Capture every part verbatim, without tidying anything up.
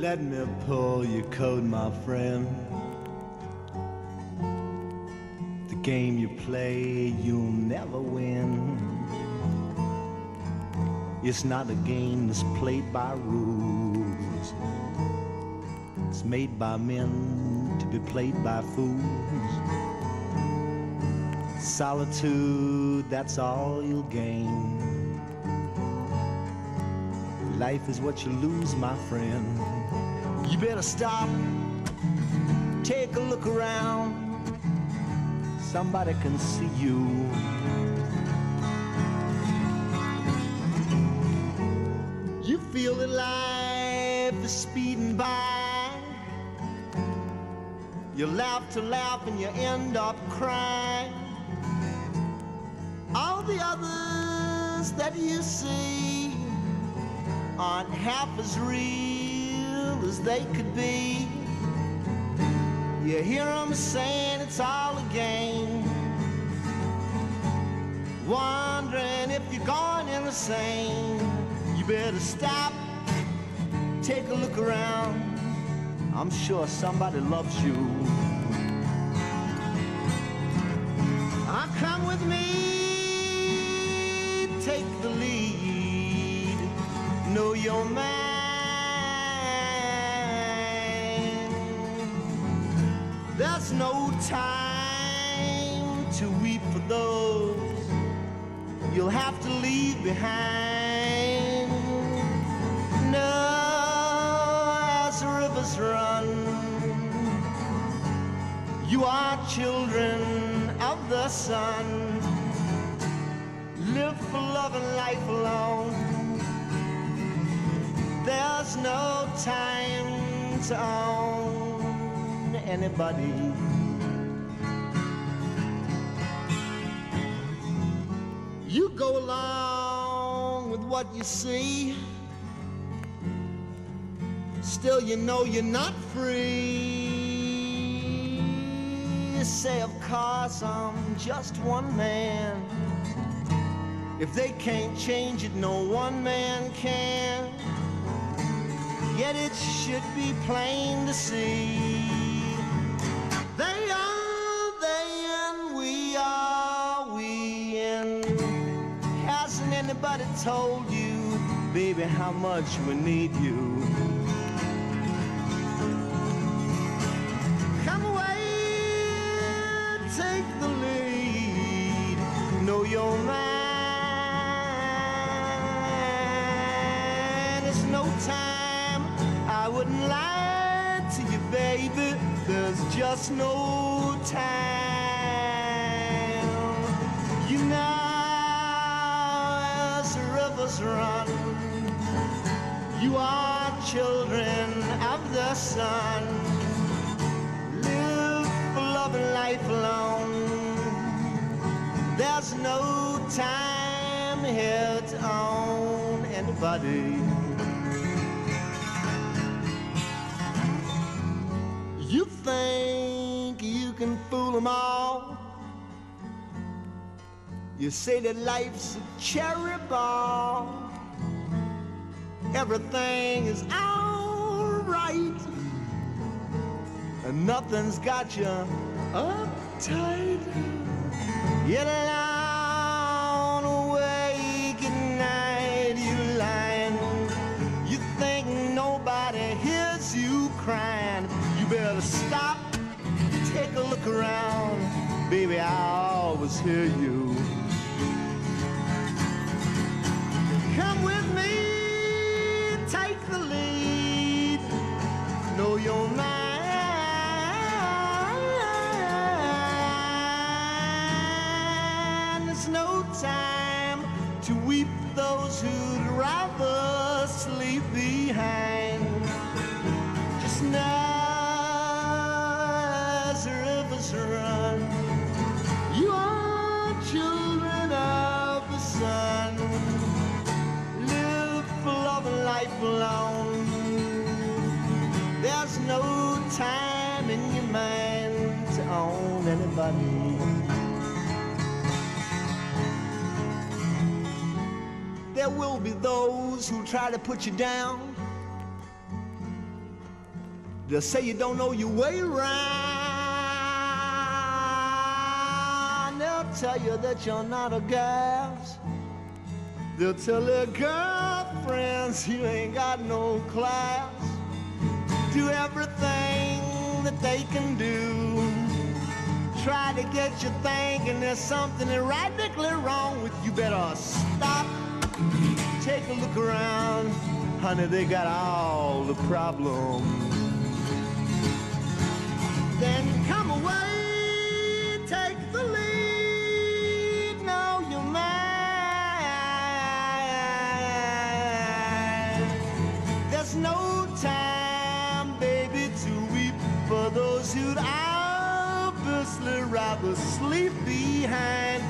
Let me pull your coat, my friend. The game you play, you'll never win. It's not a game that's played by rules. It's made by men to be played by fools. Solitude, that's all you'll gain. Life is what you lose, my friend. You better stop, take a look around. Somebody can see you. You feel that life is speeding by. You laugh to laugh and you end up crying. All the others that you see aren't half as real as they could be. You hear them saying it's all a game, wondering if you're going insane. You better stop, take a look around. I'm sure somebody loves you. Ah, come with me, take the lead, know your man. There's no time to weep for those you'll have to leave behind. No, as the rivers run, you are children of the sun. Live for love and life alone. There's no time to own anybody. You go along with what you see, still you know you're not free. You say, of course I'm just one man. If they can't change it, no one man can. Yet it should be plain to see. They are they and we are we, and hasn't anybody told you, baby, how much we need you? Come away, take the lead, know your man. It's no time, I wouldn't lie to you, baby. There's just no time. You know, as the rivers run, you are children of the sun. Live for love and life alone. There's no time here to own anybody. You think you can fool them all. You say that life's a cherry ball. Everything is alright, and nothing's got you uptight. Yet alone awake at night, you lying. You think nobody hears you crying. You better stop, take a look around. Baby, I always hear you. Come with me, take the lead, know your man. There's no time to weep those who'd rather sleep behind. Just know as the rivers run, you are children of the sun. Live for love and life alone. There's no time in your mind to own anybody. There will be those who try to put you down, They'll say you don't know your way around. They'll tell you that you're not a gas. They'll tell their girlfriends you ain't got no class. Do everything that they can do. Try to get you thinking there's something radically wrong with you. Better stop, take a look around. Honey, they got all the problems. Then come away, take the lead. Know your man. There's no time, baby, to weep for those who'd obviously rather sleep behind.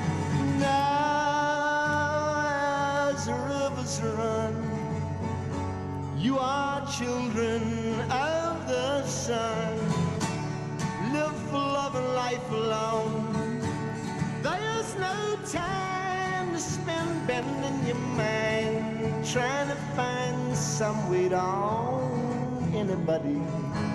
Now as the rivers run, you are children of the sun. Live for love and life alone. There's no time to spend bending your mind, trying to find some way to own anybody.